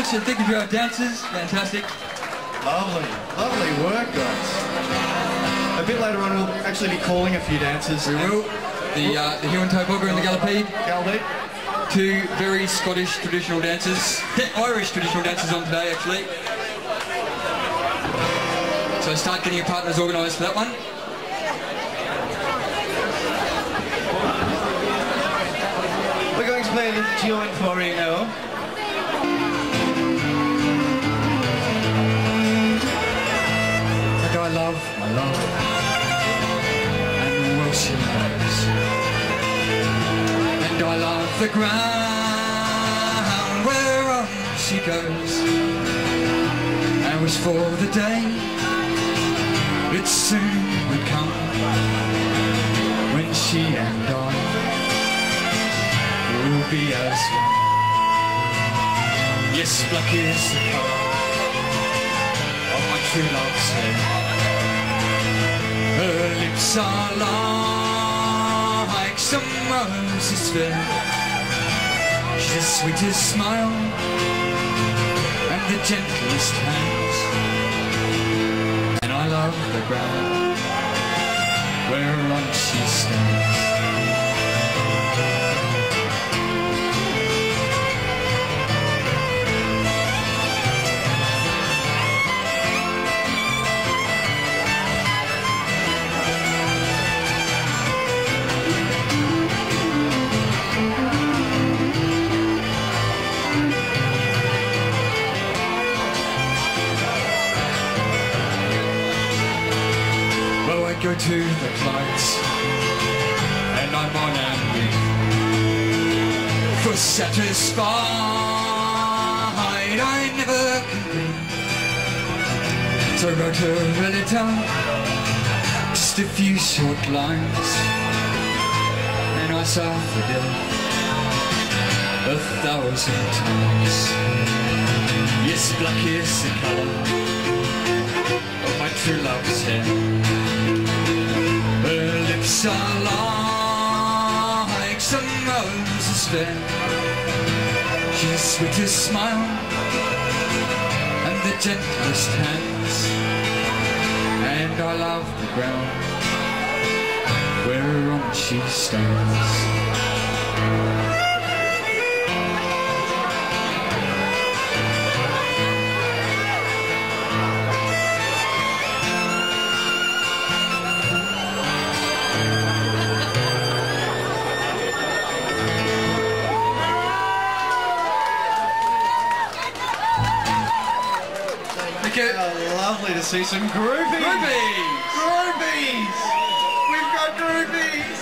much, and thank you to our dancers. Fantastic. Lovely, lovely work, guys. A bit later on, we'll actually be calling a few dancers. We will. The Huon Tobogga and the Gallopede. Gallopede. Two very Scottish traditional dancers. Irish traditional dancers on today, actually. So start getting your partners organised for that one. We're going to play a little tune for you now. Like I love my love, and well she knows. And I love the ground whereon she goes. I wish for the day it soon would come when she and I will be as one. Yes, black is the colour of my true love's hair. Her lips are like some roses fair. She's the sweetest smile and the gentlest hands. And I love the ground whereon she stands. Go to the Clydes, and I'm on and wing. For satisfied I never can be. So I wrote her a letter, just a few short lines, and I suffered it 1,000 times. Yes, black is the colour of my true love's hair. Her lips are like some roses fair. She's the sweetest smile and the gentlest hands. And I love the ground whereon she stands. Lovely to see some groupies! Groupies! Groupies! We've got groupies!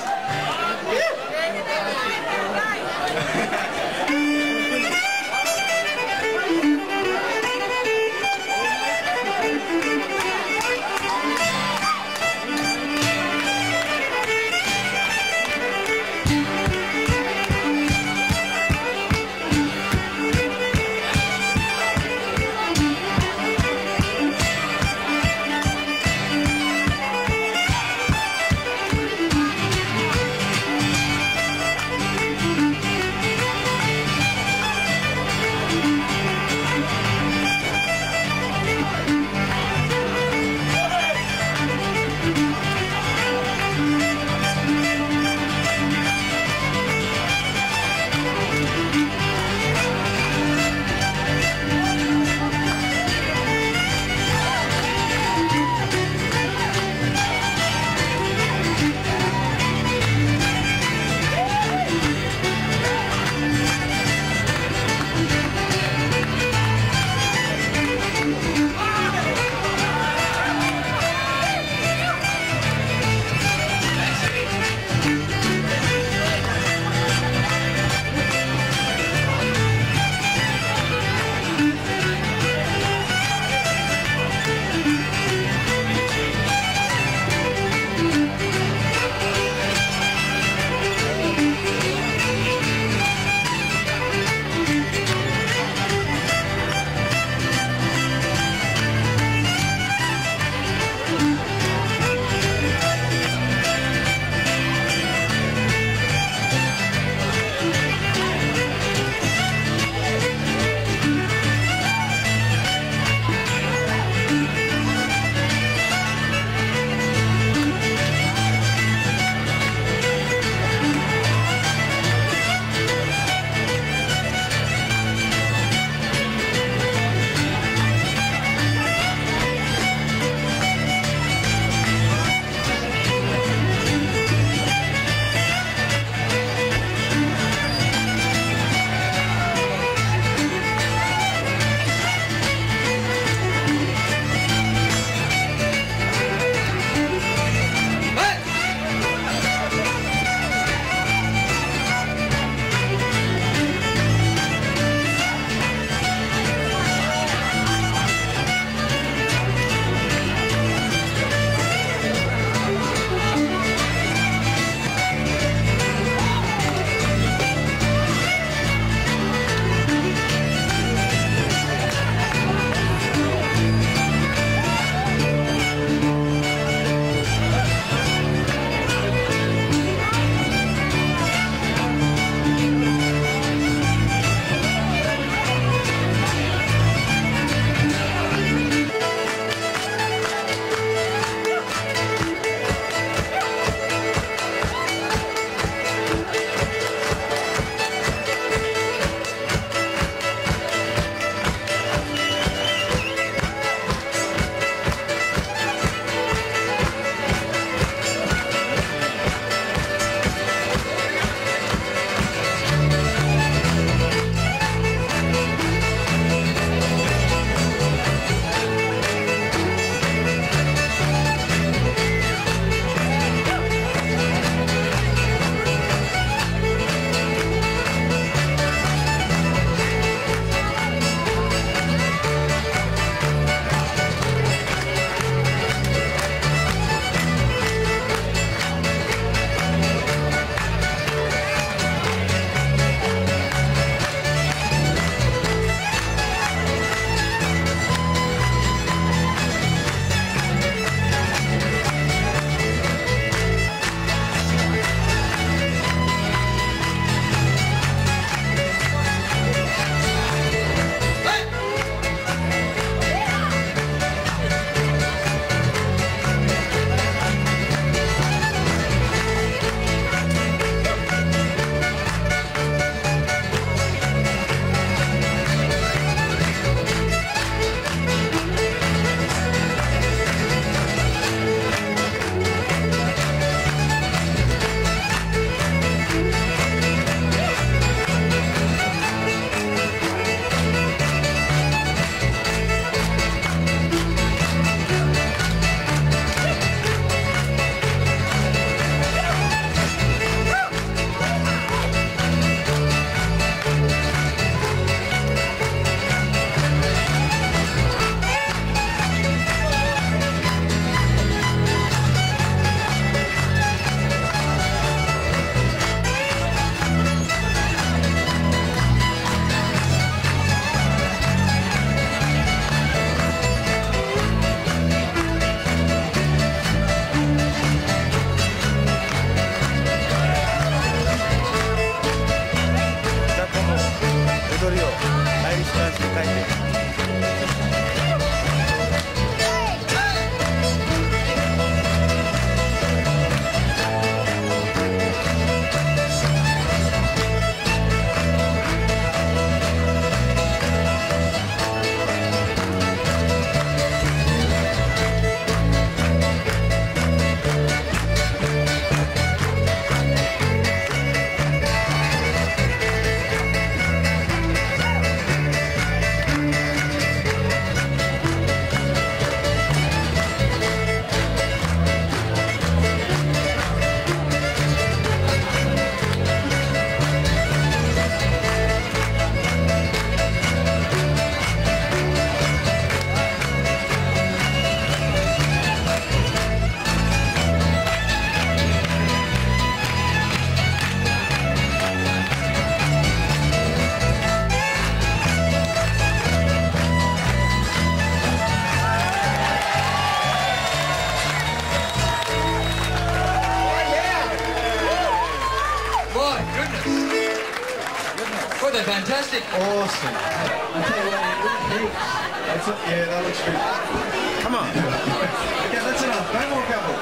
Boy, they're fantastic. Awesome. I tell you what, yeah, that looks good. Come on. Okay, that's enough. No more couple.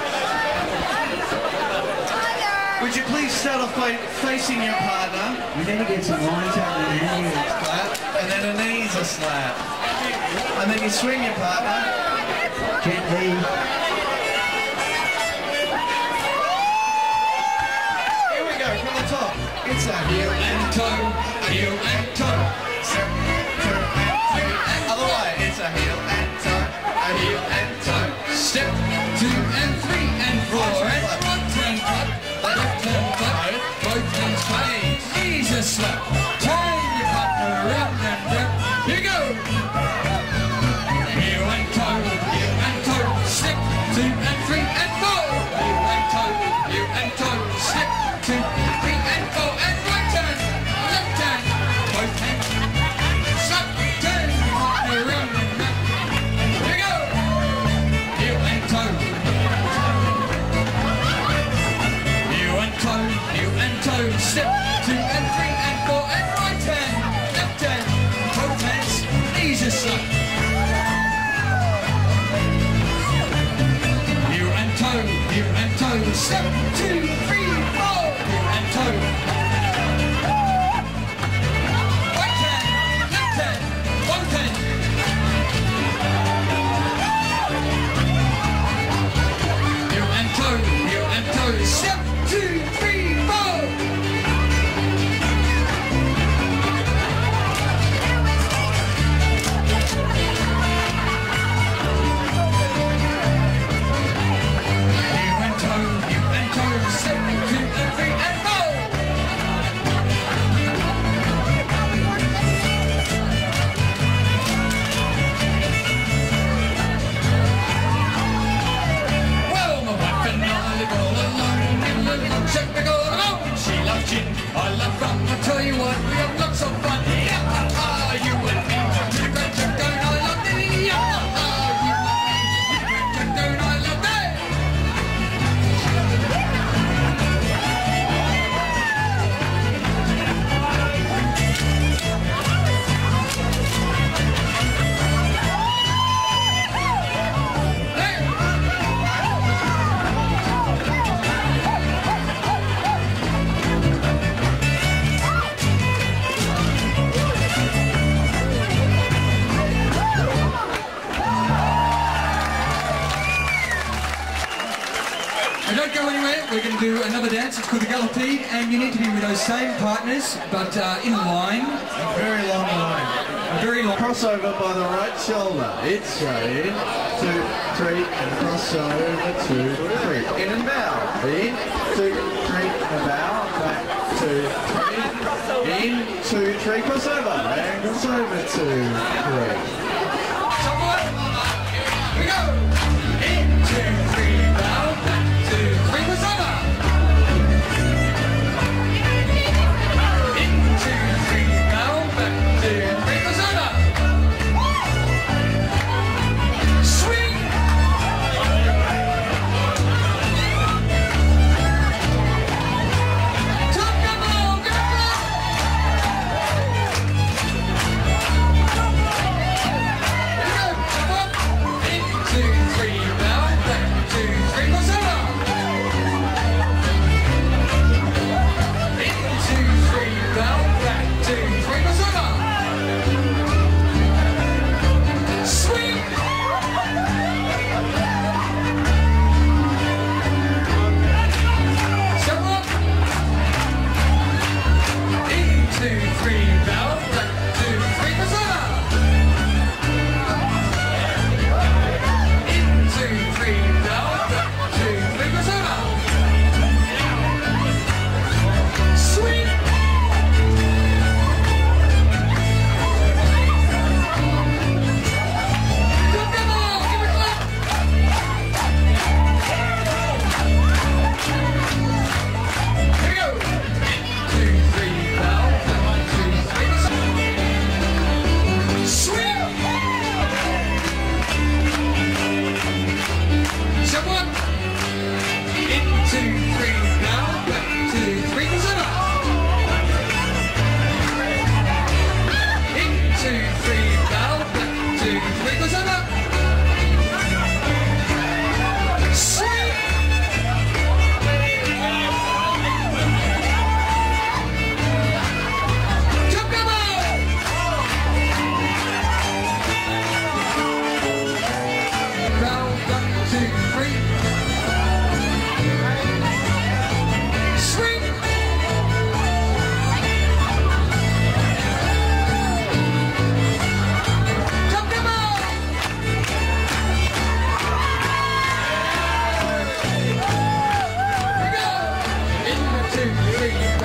Would you please start off by facing your partner? We need to get some lines out of the knee. Slap, and then a knee's a slap. And then you swing your partner. Gently. Here we go, from the top. It's a heel and toe, heel and toe. Step, two, and three, and other way. It's a heel and toe, a heel and toe. Step, 2 and 3 and 4 and 1 turn cut, left turn cut, both hands play, knees a slap, turn your partner around and round. Here you go. Heel and toe, step 2 and 3 and 4. Heel and toe, step 2, 3 and 4 and right turn, left turn, both hands, slap, turn your partner around and round. Here you go. Heel and toe, step 2 and 3 and 4 and right hand, left hand, both hands, knees a slap. Heel and toe, step 2, 3, 4, heel and toe. Right hand, left hand, both hands. Heel and toe, step 2, 3, 4. I love rum, I tell you what, we have lots of fun. Yeah, you and me, to the great Jack Doan, I love thee. Yeah, you and me, to the great Jack Doan, I love thee. Don't go anywhere, we're going to do another dance. It's called the Gallopede, and you need to be with those same partners, but in line. A very long line. A very long crossover by the right shoulder. It's in, 2, 3, and crossover, 2, 3. In and bow. In, 2, 3, and bow. Back, 2, 3. In, 2, 3, crossover. And crossover, 2, 3. Someone, here we go. In, 2, 3, bow, back. 2, 3, crossover. In, 2, 3, bow, back. 2, 3, crossover. Swing. Top of the ball, go.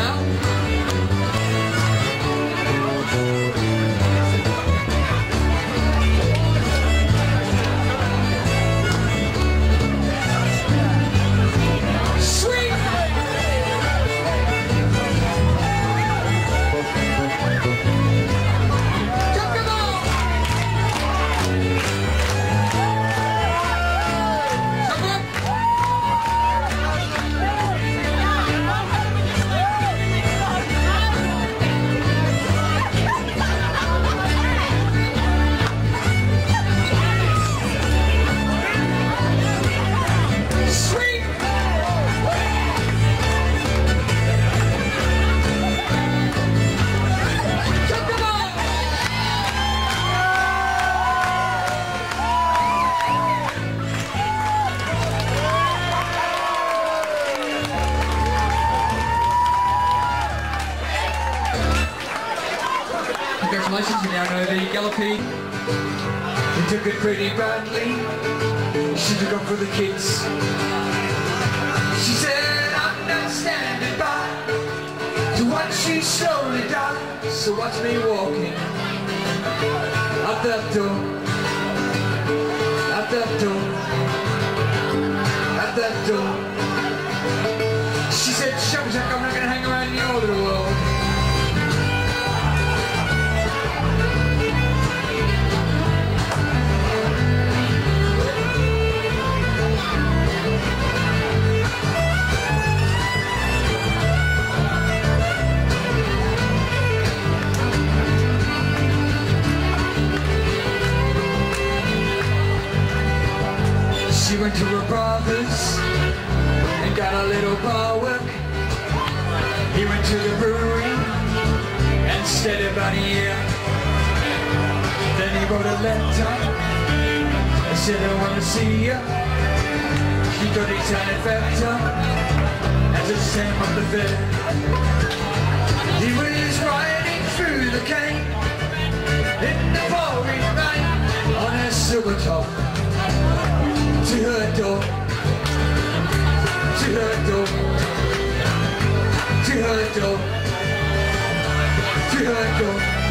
now. Congratulations, you now know the Gallopede. You took it pretty badly. She took off for the kids. She said, I'm not standing by to watch she slowly die. So watch me walking out that door, out that door, out that door. She said, Shop Jack, I'm not going to hang around your little world. She went to her brother's and got a little bar work. He went to the brewery and stayed about a year. Then he wrote a letter and said, I want to see you. He got his hand infected and just sent him up the bed. He was riding through the cane in the pouring rain on a silver top. To her door, to her door, to her door, to her door.